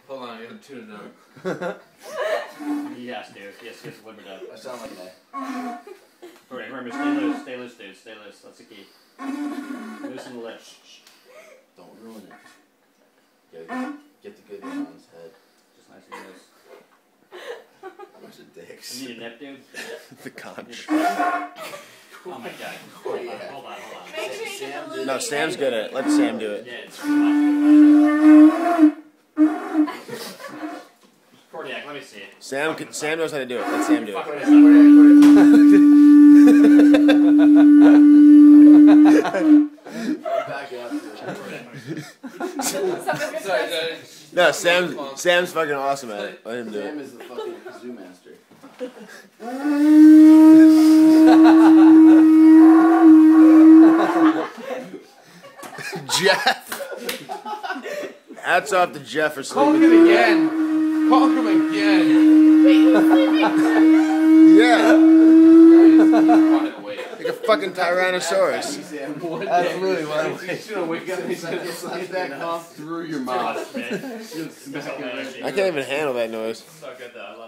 Hold on, I gotta tune it up. Yes, dude. Yes, limber dub. I sound like that. Alright, remember, stay loose, dude. Stay loose. That's the key. Loosen the lips. Don't ruin it. Yeah, get the good one on his head. Just nice and loose. A bunch of dicks. You need a nip, dude? The conch. Oh my god. Hold on. Make sure you get the little No, Sam's good at it. Let Sam do it. Yeah, it's too much. Cordiac, let me see it. Sam knows how to do it. Let Sam do it. Back up. Sorry. No, Sam's fucking awesome at it. Let him do Sam it. is the fucking zoo master. Jeff. Hats off to Jeff for Call sleeping him through that. again. Call him again. Yeah. Wide awake. Like a fucking Tyrannosaurus. Absolutely. He's gonna wake up and he's gonna get that cough through your mouth. Man. I can't even handle that noise. So good though. I love it.